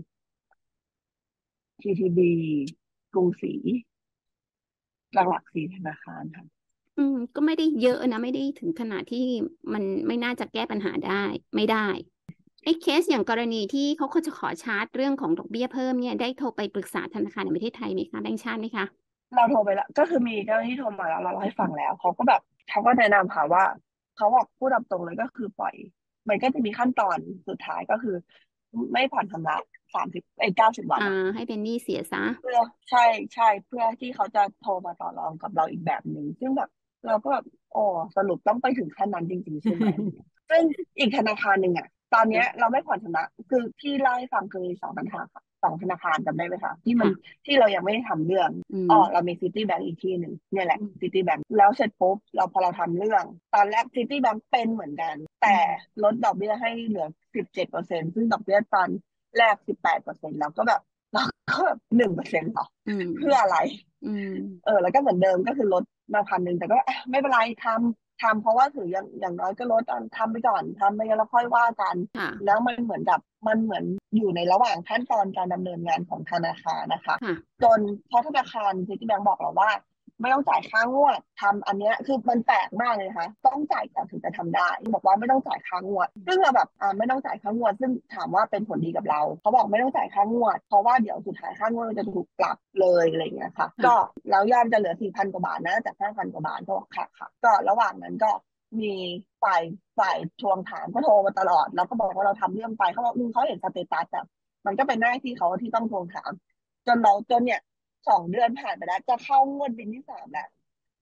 ที ที บี กรุงศรีหลักๆสี่ธนาคารค่ะอืมก็ไม่ได้เยอะนะไม่ได้ถึงขนาดที่มันไม่น่าจะแก้ปัญหาได้ไม่ได้ไอ้เคสอย่างกรณีที่เขาเขาจะขอชาร์จเรื่องของดอกเบี้ยเพิ่มเนี่ยได้โทรไปปรึกษาธนาคารในประเทศไทยไหมคะแบงก์ชาติไหมคะเราโทรไปแล้วก็คือมีเจ้าหน้าที่โทรมาแล้วเราเล่าให้ฟังแล้วเขาก็แบบเขาก็แนะนำค่ะว่าเขาบอกพูดตามตรงเลยก็คือปล่อยมันก็จะมีขั้นตอนสุดท้ายก็คือไม่ผ่อนชำระสามสิบไอ้เก้าสิบวันอ่าอะให้เป็นหนี้เสียซะเพื่อใช่ใช่เพื่อที่เขาจะโทรมาต่อรองกับเราอีกแบบหนึ่งซึ่งแบบเราก็แบบอ๋อสรุปต้องไปถึงขั้นนั้นจริงๆใช่ไหมซึ่งอีกธนาคารหนึ่งอ่ะตอนเนี้ยเราไม่ผ่อนชำระคือที่เล่าให้ฟังคือมีสองธนาคารค่ะสองธนาคารจำได้ไหมคะที่มันค่ะที่เรายังไม่ได้ทำเรื่องอืมอ๋อเรามีซิตี้แบงก์อีกที่หนึ่งเนี่ยแหละอืมซิตี้แบงก์แล้วเสร็จปุ๊บเราพอเราทำเรื่องตอนแรกซิตี้แบงก์เป็นเหมือนกันอืแต่มลดดอกเบี้ยให้เหลือสิบเจ็ดเปอร์เซ็นต์ซึ่งดอกเบี้ยตอนแรกสิบแปดเปอร์เซ็นต์แล้วก็แบบ ก็แบบหนึ่งเปอร์เซ็นต์หรออืมเพื่ออะไรอืมเออแล้วก็เหมือนเดิมก็คือลดมาพันหนึ่งแต่ก็อ่ะไม่เป็นไรทำทำเพราะว่าถืออย่างอย่างน้อยก็ลดอ่ะทำไปก่อนทำไปแล้วค่อยว่ากันค่ะแล้วมันเหมือนกับมันเหมือนอยู่ในระหว่างขั้นตอนการดำเนินงานของธนาคารนะคะค่ะจนเพราะธนาคารซิตี้แบงก์บอกเราว่าไม่ต้องจ่ายค่างวดทำอันเนี้ยคือมันแปลกมากเลยค่ะต้องจ่ายก่อนถึงจะทำได้บอกว่าไม่ต้องจ่ายค่างวดซึ่งเราแบบอ่าไม่ต้องจ่ายค่างวดซึ่งถามว่าเป็นผลดีกับเราเขาบอกไม่ต้องจ่ายค่างวดเพราะว่าเดี๋ยวสุดท้ายค่างวดมันจะถูกปรับเลยอะไรอย่างเงี้ยค่ะก็ค่ะแล้วยอดจะเหลือสี่พันกว่าบาทนะจากห้าพันกว่าบาทก็บอกค่ะค่ะก็ระหว่างนั้นก็มีฝ่ายฝ่ายทวงถามก็โทรมาตลอดแล้วก็บอกว่าเราทำเรื่องไปเขาบอกอืมเขาเห็นสเตตัสแบบมันก็เป็นหน้าที่เขาที่ต้องทวงถามจนเราจนเนี่ย สองเดือนผ่านไปแล้วจะเข้างวดบินที่สามแล้ว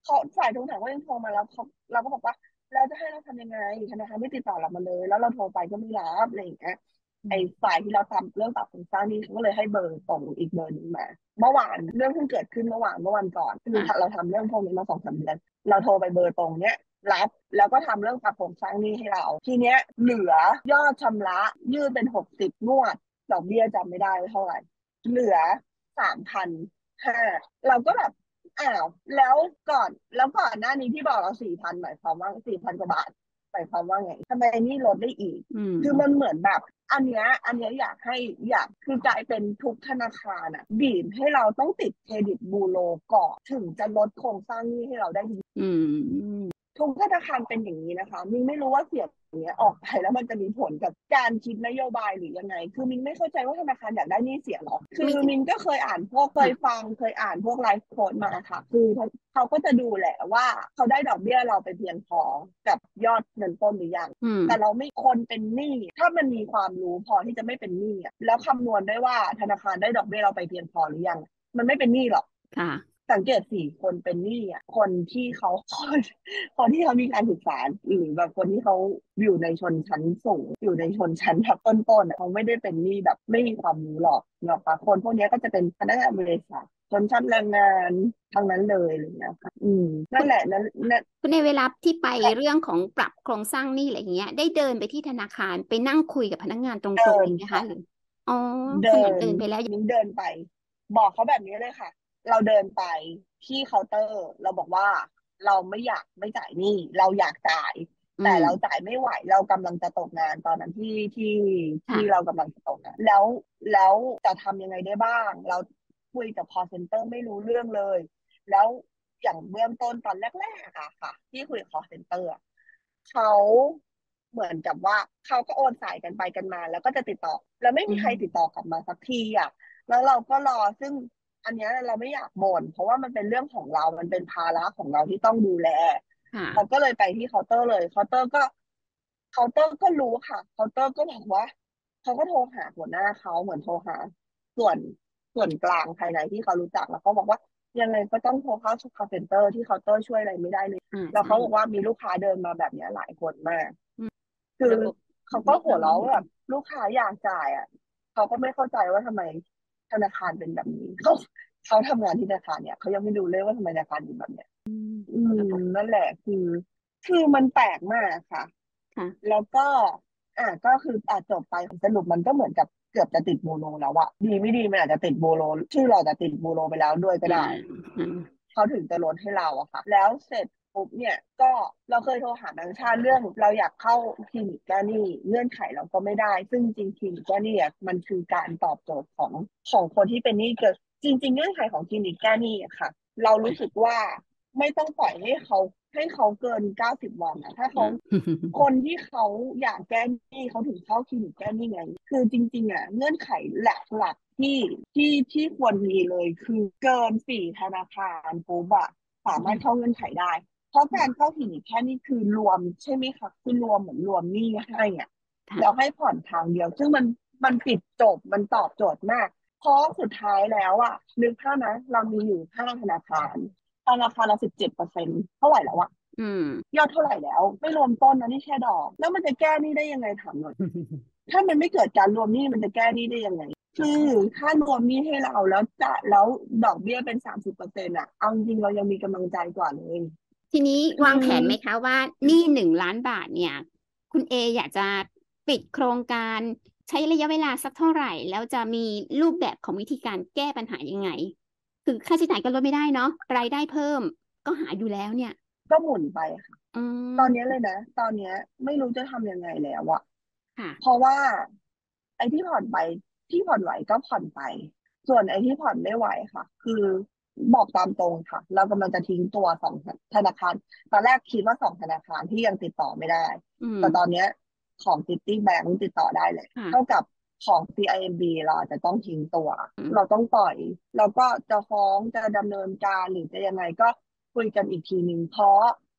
เขาฝ่ายทวงถามก็ยังโทรมาแล้วเขาเราก็บอกว่าเราจะให้เราทำยังไงธนาคารไม่ติดต่อเรามาเลยแล้วเราโทรไปก็ไม่รับอะไรอย่างเงี้ยไอ้อืมฝ่ายที่เราทำเรื่องปรับโครงสร้างนี่เขาก็เลยให้เบอร์ตรงอีกเบอร์หนึงมาเมื่อวานเรื่องเพิ่งเกิดขึ้นเมื่อวานเมื่อวันก่อนคือค่ะเราทำเรื่องพวกนี้มาสองสามเดือนเราโทรไปเบอร์ตรงเนี้ยรับแล้วก็ทำเรื่องปรับโครงสร้างหนี้ให้เราทีเนี้ยเหลือยอดชำระยืดเป็นหกสิบงวดดอกเบี้ยจำไม่ได้ว่าเท่าไหร่เหลือสามพันห้าเราก็แบบอ้าวแล้วก่อนแล้วก่อนหน้านี้ที่บอกเราสี่พันหมายความว่าสี่พันกว่าบาทหมายความว่าไงทำไมนี่ลดได้อีกอืมคือมันเหมือนแบบอันเนี้ยอันเนี้ยอยากให้อยากคือกลายเป็นทุกธนาคารอ่ะบีบให้เราต้องติดเครดิตบูโรก่อนถึงจะลดโครงสร้างหนี้ให้เราได้อืมทุกธนาคารเป็นอย่างนี้นะคะมิงไม่รู้ว่าเสียงอย่างเงี้ยออกไปแล้วมันจะมีผลกับการคิดนโยบายหรือยังไงคือมิงไม่เข้าใจว่าธนาคารอยากได้หนี้เสียหรอคือไม่มิงก็เคยอ่านพวกเคยค่ะฟังเคยอ่านพวกไลฟ์โค้ดมาค่ะคือเขาก็จะดูแหละว่าเขาได้ดอกเบี้ยเราไปเพียงพอกับยอดเงินต้นหรือยังอืมแต่เราไม่คนเป็นหนี้ถ้ามันมีความรู้พอที่จะไม่เป็นหนี้อะแล้วคำนวณได้ว่าธนาคารได้ดอกเบี้ยเราไปเพียงพอหรือยังมันไม่เป็นหนี้หรอกค่ะสังเกตสี่คนเป็นหนี้อ่ะคนที่เขาคนคนที่เขามีการศึกษาหรือแบบคนที่เขาอยู่ในชนชั้นสูงอยู่ในชนชั้นแบบต้นๆอะเขาไม่ได้เป็นหนี้แบบไม่มีความรู้หรอกเนาะปะคนพวกนี้ก็จะเป็นพนักงานบริษัทชนชั้นแรงงานทั้งนั้นเลยอะไรอย่างเงี้ยค่ะอืมนั่คุณนแหละนั่นนั่นคุณในเวลาที่ไปค่ะเรื่องของปรับโครงสร้างหนี้อะไรอย่างเงี้ยได้เดินไปที่ธนาคารไปนั่งคุยกับพนักงานตรเดิงๆเลนค่ะยไหมคะหรืออ๋อเดิคือเหมือนนเดินไปแล้วนิ้งเดินไปบอกเขาแบบนี้เลยค่ะเราเดินไปที่เคาน์เตอร์เราบอกว่าเราไม่อยากไม่จ่ายหนี้เราอยากจ่ายอืแต่เรามจ่ายไม่ไหวเรากำลังจะตกงานตอนนั้นที่ที่ที่เราค่ะกำลังจะตกงานแล้วแล้วจะทำยังไงได้บ้างเราคุยกับ call center ไม่รู้เรื่องเลยแล้วอย่างเบื้องต้นตอนแรกๆอะค่ะที่คุยกับ call center อะเขาเหมือนกับว่าเขาก็โอนสายกันไปกันมาแล้วก็จะติดต่อแล้วไม่อืมีใครติดต่อมกลับมาสักทีอ่ะแล้วเราก็รอซึ่งอันเนี้ยเราไม่อยากบ่นเพราะว่ามันเป็นเรื่องของเรา มันเป็นภาระของเราที่ต้องดูแลค่ะเราก็เลยไปที่เคาน์เตอร์เลยเคาน์เตอร์ก็เคาน์เตอร์ก็รู้ค่ะเคาน์เตอร์ก็บอกว่าเขาก็โทรหาหัวหน้าเขาเหมือนโทรหาส่วนส่วนกลางภายในที่เขารู้จักแล้วเขาบอกว่ายังไงก็ต้องโทรเข้า call center ที่เคาน์เตอร์ช่วยอะไรไม่ได้เลยอ่าแล้วใช่เขาบอกว่ามีลูกค้าเดินมาแบบเนี้ยหลายคนมากอืมคือระบบเขาก็ไม่หัวเราะว่าแบบเข้าอืลูกค้าอยากจ่ายอ่ะเขาก็ไม่เข้าใจว่าทำไมธนาคารเป็นแบบนี้เขาเขาทำงานที่ธนาคารเนี่ยเขายังไม่รู้เลยว่าทำไมธนาคารเป็นแบบเนี้ยมอืมระบบนั่นแหละคือคือมันแปลกมากค่ะค่ะแล้วก็อ่ะก็คืออ่ะจบไปสรุปมันก็เหมือนกับเกือบจะติดโมโนแล้วอะดีไม่ดีมันอาจจะติดโมโนชื่อเราจะติดโมโนไปแล้วด้วยก็อ่าได้อ่าเขาถึงจะลดให้เราอะค่ะแล้วเสร็จปุ๊บเนี่ยก็เราเคยโทรหาแบงค์ชาติเรื่องเราอยากเข้าคลินิกแก้หนี้เงื่อนไขเราก็ไม่ได้ซึ่งจริงคลินิกแก้หนี้อะมันคือการตอบโจทย์ของของคนที่เป็นหนี้เกิดจริงๆเงื่อนไขของคลินิกแก้หนี้อะค่ะเรารู้สึกว่าไม่ต้องปล่อยให้เขาให้เขาเกินเก้าสิบวันอะถ้าอืเขามคนที่เขาอยากแก้หนี้เขาถึงเข้าคลินิกแก้หนี้ไงคือจริงๆอะเงื่อนไขหลักๆที่ที่ที่ควรมีเลยคือเกินสี่ธนาคารปุ๊บอะสามารถเข้าเงื่อนไขได้เพราะการเข้าคลินิกแค่นี้คือรวมใช่ไหมคะคือรวมเหมือนรวมหนี้ให้อะแล้วค่ะให้ผ่อนทางเดียวซึ่งมันมันปิดจบมันตอบโจทย์มากเพราะสุดท้ายแล้วอะนึกภาพนะเรามีอยู่ห้าธนาคารธนาคารละสิบเจ็ดเปอร์เซ็นต์เท่าไหร่แล้วอะอืมยอดเท่าไหร่แล้วไม่รวมต้นนะนี่แค่ดอกแล้วมันจะแก้หนี้ได้ยังไงถามหน่อยถ้ามันไม่เกิดการรวมหนี้มันจะแก้หนี้ได้ยังไงคือถ้ารวมหนี้ให้เราแล้วจะแล้วดอกเบี้ยเป็นสามสิบเปอร์เซ็นต์อะเอาจริงๆเรายังมีกำลังใจกว่าเลยทีนี้คือวางแผนไหมคะว่าหนี้หนึ่งล้านบาทเนี่ยคุณเออยากจะปิดโครงการใช้ระยะเวลาสักเท่าไหร่แล้วจะมีรูปแบบของวิธีการแก้ปัญหายังไงคือค่าใช้จ่ายก็ลดไม่ได้เนาะรายได้เพิ่มก็หาอยู่แล้วเนี่ยก็หมุนไปค่ะอืตอนนี้มเลยนะตอนนี้ไม่รู้จะทำยังไงแล้วอะค่ะเพราะว่าไอ้ที่ผ่อนไปที่ผ่อนไหวก็ผ่อนไปส่วนไอ้ที่ผ่อนไม่ไหวค่ะคือบอกตามตรงค่ะเรากำลังจะทิ้งตัวสองธนาคารตอนแรกคิดว่าสองธนาคารที่ยังติดต่อไม่ได้อืมแต่ตอนเนี้ยของ City Bank ติดต่อได้เลยเท่าค่ะกับของ ซี ไอ เอ็ม บี เราอาจจะต้องทิ้งตัวอืมเราต้องปล่อยเราก็จะฟ้องจะดำเนินการหรือจะยังไงก็คุยกันอีกทีหนึ่งเพราะ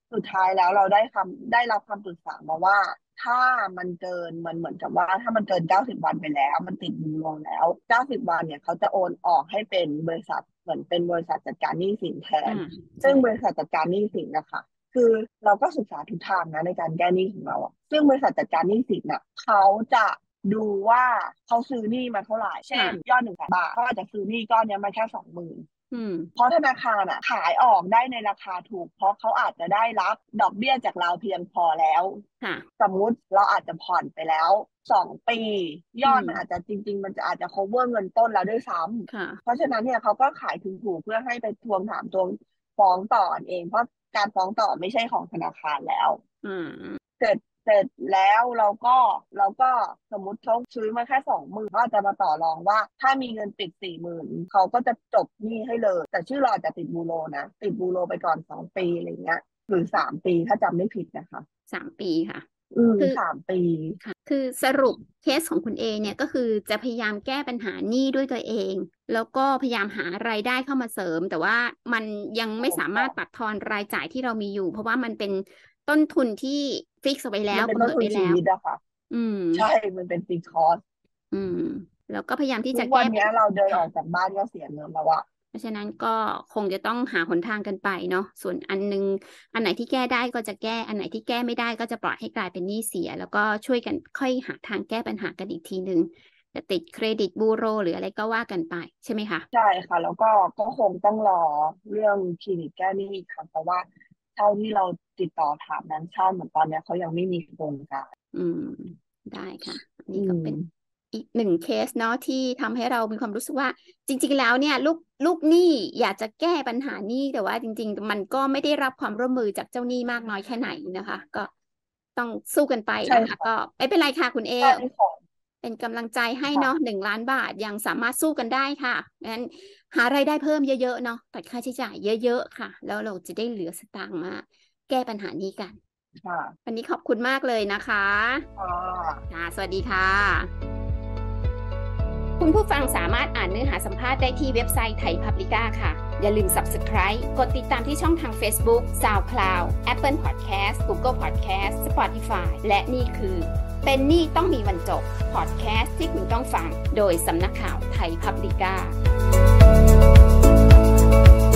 สุดท้ายแล้วเราได้คำได้รับคำปรึกษามาว่าถ้ามันเกินมันเหมือนกับว่าถ้ามันเกินเก้าสิบวันไปแล้วมันติดบูโรแล้วเก้าสิบวันเนี่ยเขาจะโอนออกให้เป็นบริษัทเหมือนเป็นบริษัทจัดการหนี้สินแทนซึ่งบริษัทจัดการหนี้สินนะคะคือเราก็ศึกษาทุกทางนะในการแก้หนี้ของเราอะซึ่งบริษัทจัดการหนี้สินน่ะเขาจะดูว่าเขาซื้อหนี้มาเท่าไหร่เช่นยอดหนึ่งแสนบาทเขาอาจจะซื้อหนี้ก้อนนี้มาแค่สองหมื่นเพราะธนาคารอ่ะขายออกได้ในราคาถูกเพราะเขาอาจจะได้รับดอกเบี้ยจากเราเพียงพอแล้วสมมุติเราอาจจะผ่อนไปแล้วสองปียอดมันอาจจะจริงๆมันจะอาจจะ cover เงินต้นแล้วด้วยซ้ำเพราะฉะนั้นเนี่ยเขาก็ขายถูกๆเพื่อให้ไปทวงถามตัวฟ้องต่อเองเพราะการฟ้องต่อไม่ใช่ของธนาคารแล้วเสร็จเสร็จแล้วเราก็เราก็สมมติเขาซื้อมาแค่สองหมื่นก็จะมาต่อรองว่าถ้ามีเงินติดสี่หมื่นเขาก็จะจบหนี้ให้เลยแต่ชื่อเราจะติดบูโรนะติดบูโรไปก่อนสองปีอะไรเงี้ยหรือสามปีถ้าจำไม่ผิดนะคะสามปีค่ะอืมสามปีค่ะคือสรุปเคสของคุณเอเนี่ยก็คือจะพยายามแก้ปัญหาหนี้ด้วยตัวเองแล้วก็พยายามหารายได้เข้ามาเสริมแต่ว่ามันยังไม่สามารถตัดทอนรายจ่ายที่เรามีอยู่เพราะว่ามันเป็นต้นทุนที่ฟิกซ์ไว้แล้วมันเป็นต้นทุนชีวิตอะค่ะอืมใช่มันเป็นฟิกซ์คอสอืมแล้วก็พยายามที่จะแก้วันนี้เราเดินออกจากบ้านก็เสียเงินแล้วอะเพราะฉะนั้นก็คงจะต้องหาหนทางกันไปเนาะส่วนอันนึงอันไหนที่แก้ได้ก็จะแก้อันไหนที่แก้ไม่ได้ก็จะปล่อยให้กลายเป็นหนี้เสียแล้วก็ช่วยกันค่อยหาทางแก้ปัญหากันอีกทีนึงจะติดเครดิตบูโรหรืออะไรก็ว่ากันไปใช่ไหมคะใช่ค่ะแล้วก็ก็คงต้องรอเรื่องคลินิกแก้หนี้อีกครั้งเพราะว่าเท่าที่เราติดต่อถามนั้นชาติเหมือนตอนนี้เขายังไม่มีโครงการอืมได้ค่ะนี่ก็เป็นอีกหนึ่งเคสเนาะที่ทำให้เรามีความรู้สึกว่าจริงๆแล้วเนี่ยลูกลูกหนี้อยากจะแก้ปัญหาหนี้แต่ว่าจริงๆมันก็ไม่ได้รับความร่วมมือจากเจ้าหนี้มากน้อยแค่ไหนนะคะก็ต้องสู้กันไปนะคะก็ไม่เป็นไรค่ะคุณเอเป็นกำลังใจให้เนาะหนึ่งล้านบาทยังสามารถสู้กันได้ค่ะงั้นหารายได้เพิ่มเยอะๆเนาะตัดค่าใช้จ่ายเยอะๆค่ะแล้วเราจะได้เหลือสตางค์มาแก้ปัญหานี้กันวันนี้ขอบคุณมากเลยนะคะค่ะสวัสดีค่ะคุณผู้ฟังสามารถอ่านเนื้อหาสัมภาษณ์ได้ที่เว็บไซต์ไทยพับลิก้าค่ะอย่าลืม Subscribe กดติดตามที่ช่องทาง Facebook SoundCloud Apple Podcast Google Podcast Spotify และนี่คือเป็นหนี้ต้องมีวันจบ Podcast ที่คุณต้องฟังโดยสำนักข่าวไทยพับลิก้า